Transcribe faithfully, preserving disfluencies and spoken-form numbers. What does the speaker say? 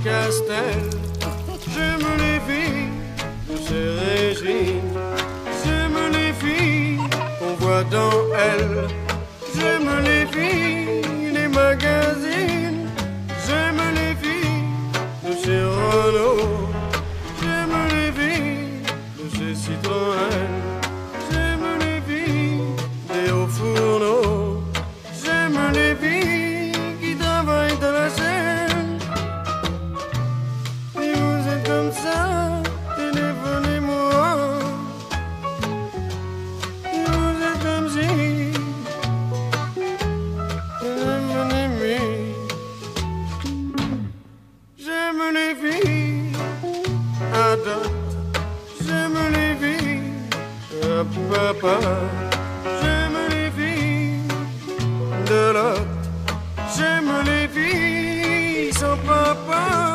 Castel. J'aime les filles de ces régimes. J'aime les filles qu'on voit dans elles. J'aime les filles des magazines. J'aime les filles de chez Renault. J'aime les filles de chez Citroën. J'aime les filles des hauts fourneaux. J'aime les filles qui travaillent dans la chaîne. Si vous êtes comme ça, téléphonez-moi. Si vous êtes comme si, téléphonez-moi. J'aime les filles à dot. J'aime les filles à papa. J'aime les filles de l'autre. J'aime les filles sans papa.